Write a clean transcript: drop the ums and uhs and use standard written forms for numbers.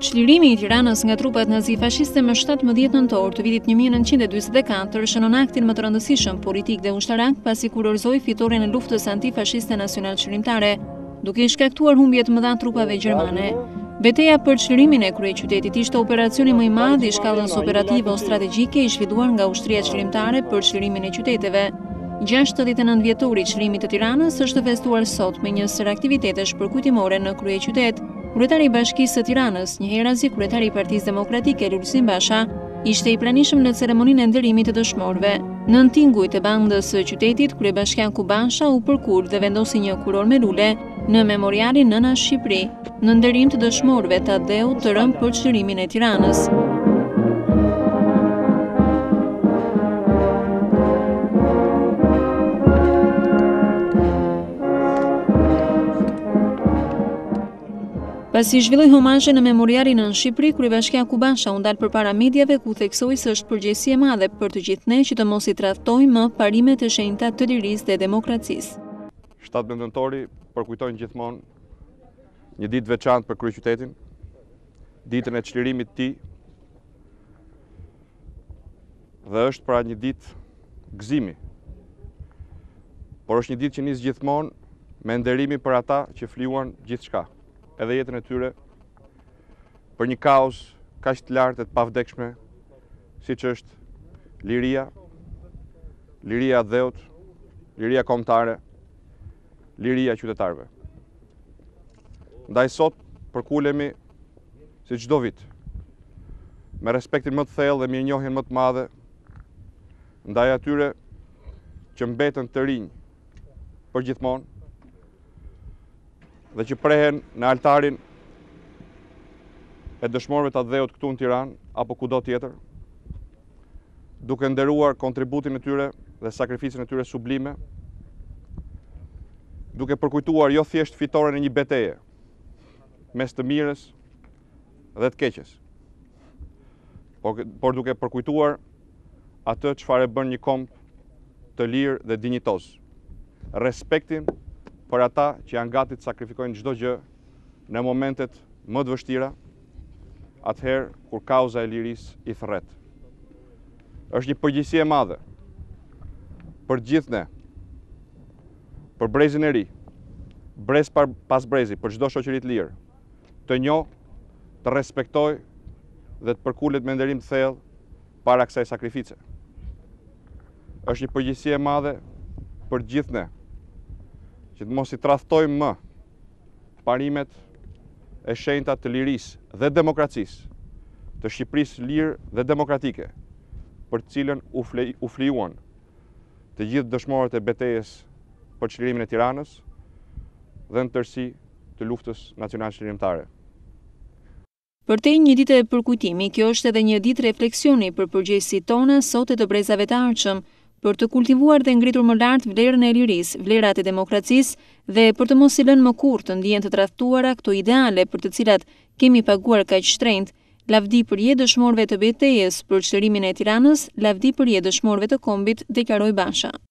Çlirimi I Tiranës nga trupat nazi-fashiste më 17 nëntor të vitit 1944 shënon aktin më të rëndësishëm politik dhe ushtarak pasi kurorëzoi fitoren e luftës antifashiste nacional qërimtare, duke I shkaktuar humbje të mëdha trupave gjermane. Betejë për çlirimin e kryeqytetit ishte operacioni më I madh I shkallës operative o strategjike I zhvilluar nga ushtria çlirimtare për çlirimin e qyteteve. 69 vjetori I çlirimit të Tiranës është festuar sot me një sër aktivitetesh përkujtimore në kryeqytet. Kryetari I Bashkisë së Tiranës, njëherëzi kryetari I Partisë Demokratike lirisë Basha, ishte I pranishëm në ceremoninë e nderimit të dëshmorëve. Në tingujt e bandës së qytetit, kryebashkiaku Basha u përkur dhe vendosi një kuror me lule në memorialin Nëna Shqipëri, në nderim të dëshmorëve të adeut të rënë për çlirimin e Tiranës. Pasi zhvilloi homazhe në memorialin në Shqipëri, kryebashkiaku Basha u ndal përpara mediave ku theksoi se është përgjegjësi e madhe për të gjithë ne që të mos I tradhtojmë më parimet e shenjta të lirisë dhe demokracisë. 17 nëntori përkujtojnë gjithmonë një ditë veçantë për kryeqytetin, ditën e çlirimit të tij, dhe është pra një ditë gëzimi. Por është një ditë që nis gjithmonë me nderimi për ata që fliuan gjithçka, edhe jetën e tyre, për një kauz kaq të lartë e të pavdekshme, siç është liria, liria e dheut, liria kombëtare, liria e qytetarëve. Ndaj sot përkulemi si çdo vit, me respektin më të thellë dhe mirënjohjen më të madhe ndaj atyre që mbeten të rinj përgjithmonë dhe që prehen në altarin e dëshmorëve të dheut këtu në Tiranë apo kudo tjetër, duke nderuar kontributin e tyre dhe sakrificën e tyre sublime, duke përkujtuar jo thjesht fitoren e një beteje mes të mirës dhe të keqes, por duke përkujtuar atë çfarë bën një kombë të lirë dhe dinjitoz, respektin për ata që janë gati të sakrifikojnë çdo gjë në momentet më të vështira, atëherë kur kauza e lirisë I thërret. Është një përgjegjësi e madhe për gjithë ne, për brezin e ri, brez pas brezi, për çdo shoqëri të lirë, të njohë, të respektojë dhe të përkulet me nderim të thellë para kësaj sakrifice. Është një përgjegjësi e madhe për gjithë ne, që të mos I tradhtojmë më parimet e shenjta të lirisë dhe demokracisë, të Shqipërisë lirë dhe demokratike, për të cilën u flijuan të gjithë dëshmorët e betejës për çlirimin e Tiranës dhe në tërësi të luftës nacional çlirimtare. Përtej një ditë e përkujtimi, kjo është edhe një ditë refleksioni për përgjegjësitë tona sot e të brezave të ardhshëm, për të kultivuar dhe ngritur më lart vlerën e lirisë, vlerat e demokracisë dhe për të mos I lënë më kurrë të ndihen të tradhtuara këto ideale për të cilat kemi paguar kaq shtrenjtë. Lavdi për jetë dëshmorëve të betejës për çlirimin e Tiranës, lavdi për jetë dëshmorëve të kombit, deklaroi Basha.